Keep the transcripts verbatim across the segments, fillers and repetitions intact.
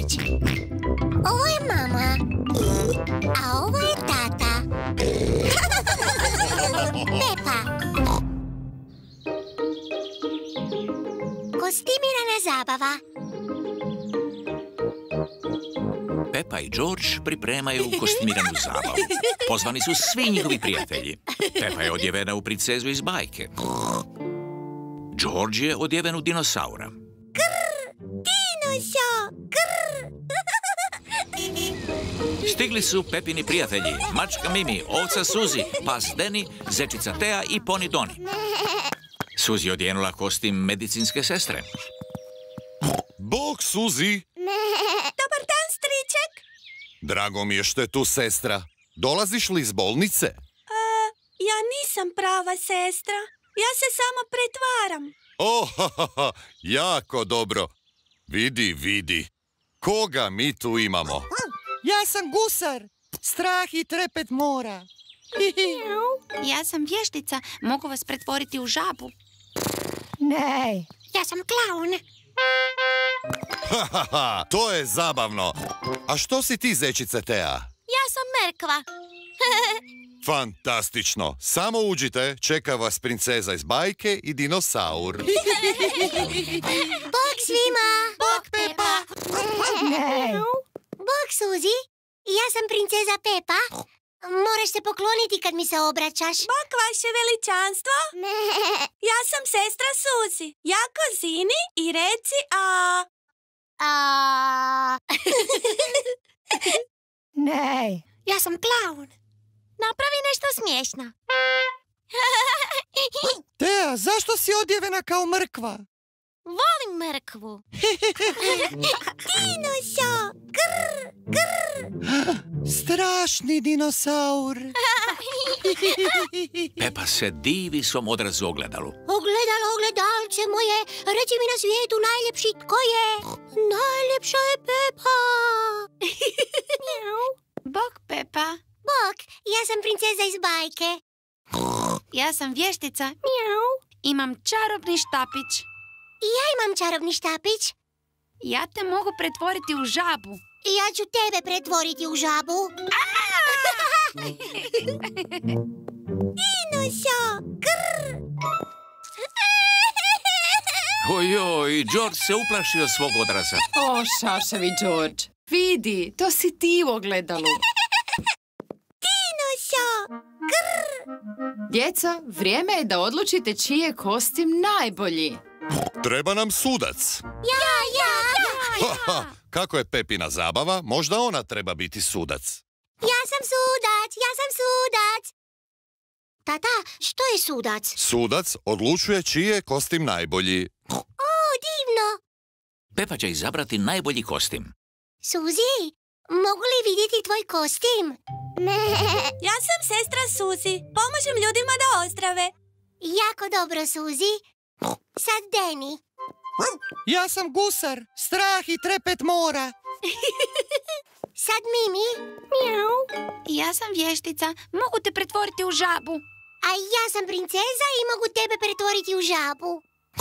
Kostić. Ovo je mama, a ovo je tata. Pepa. Kostimirana zabava. Pepa i George pripremaju kostimiranu zabavu. Pozvani su svi njihovi prijatelji. Pepa je odjevena u princezu iz bajke. George je odjeven u dinosaura. Grr, dinosaur, grr. Stigli su Pepini prijatelji, mačka Mimi, ovca Suzi, pas Deni, zečica Tea i poni Doni. Suzi je odjenula kostim medicinske sestre. Bog, Suzi! Dobar dan, striček. Drago mi je što je tu sestra. Dolaziš li iz bolnice? Uh, ja nisam prava sestra. Ja se samo pretvaram. Oh, ha, ha, ha, jako dobro. Vidi, vidi. Koga mi tu imamo? Ja sam gusar. Strah i trepet mora. Ja sam vještica. Mogu vas pretvoriti u žabu. Ne. Ja sam klaun. Ha, ha, ha, to je zabavno. A što si ti, zečice Tea? Ja sam Merkva. Fantastično. Samo uđite, čeka vas princeza iz bajke i dinosaur. Bog svima. Bog, Pepa. Ne. Bog, Suzi. Ja sam princeza Pepa. Moraš se pokloniti kad mi se obraćaš. Bog, vaše veličanstvo. Ja sam sestra Suzi. Jako zini i reci a... A... Ne. Ja sam klaun. Napravi nešto smiješno. Tea, zašto si odjevena kao mrkva? Volim Merkvu. Dinosaur. Grr, grr. Strašni dinosaur. Pepa se divi svom odrazu ogledalu. Ogledalo, ogledalče moje, reci mi na svijetu najljepši tko je. Najljepša je Pepa. Bog, Pepa. Bog, ja sam princeza iz bajke. Ja sam vještica. Imam čarobni štapić. I ja imam čarobni štapić. Ja te mogu pretvoriti u žabu. I ja ću tebe pretvoriti u žabu. Dinosaur. Grr. Ojoj, George se uplašio svog odraza. O, šašavi George. Vidi, to si ti u ogledalu. Dinosaur. Grr. Djeco, vrijeme je da odlučite čiji je kostim najbolji. Treba nam sudac. Ja, ja, ja. Ha, ha, kako je Pepina zabava, možda ona treba biti sudac. Ja sam sudac, ja sam sudac. Tata, što je sudac? Sudac odlučuje čiji je kostim najbolji. O, divno. Pepa će izabrati najbolji kostim. Suzi, mogu li vidjeti tvoj kostim? Ja sam sestra Suzi. Pomažem ljudima da ozdrave. Jako dobro, Suzi. Sad Deni. Ja sam gusar. Strah i trepet mora. Sad Mimi. Ja sam vještica. Mogu te pretvoriti u žabu. A ja sam princeza i mogu tebe pretvoriti u žabu.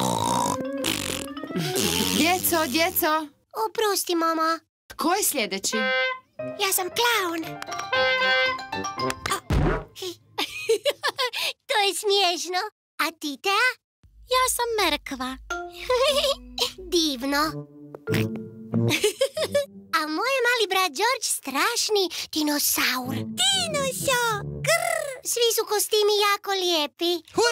Djeco, djeco. Oprosti, mama. Tko je sljedeći? Ja sam klaun. To je smiješno. A ti, Tea? Ja sam Merkva. Divno. A moj mali brat George strašni dinosaur. Dinosaur. Grr. Svi su kostimi jako lijepi.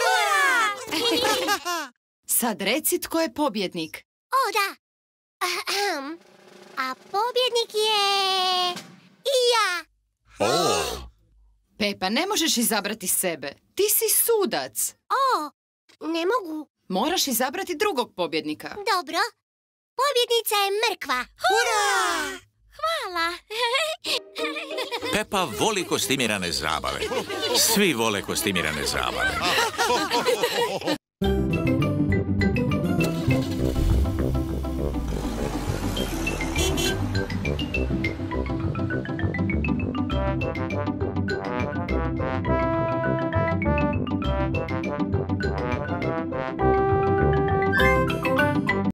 Hurra! Sad reci tko je pobjednik. O, da. Ahem. A pobjednik je... I ja. O, Pepa, ne možeš izabrati sebe. Ti si sudac. O, ne mogu. Moraš izabrati drugog pobjednika. Dobro. Pobjednica je Merkva. Hurra! Hvala. Pepa voli kostimirane zabave. Svi vole kostimirane zabave.